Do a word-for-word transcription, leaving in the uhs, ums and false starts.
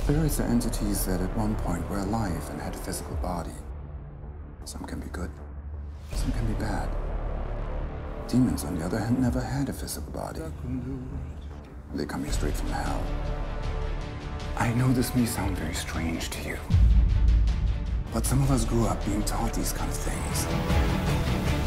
Spirits are entities that at one point were alive and had a physical body. Some can be good, some can be bad. Demons, on the other hand, never had a physical body. They come here straight from hell. I know this may sound very strange to you, but some of us grew up being taught these kind of things.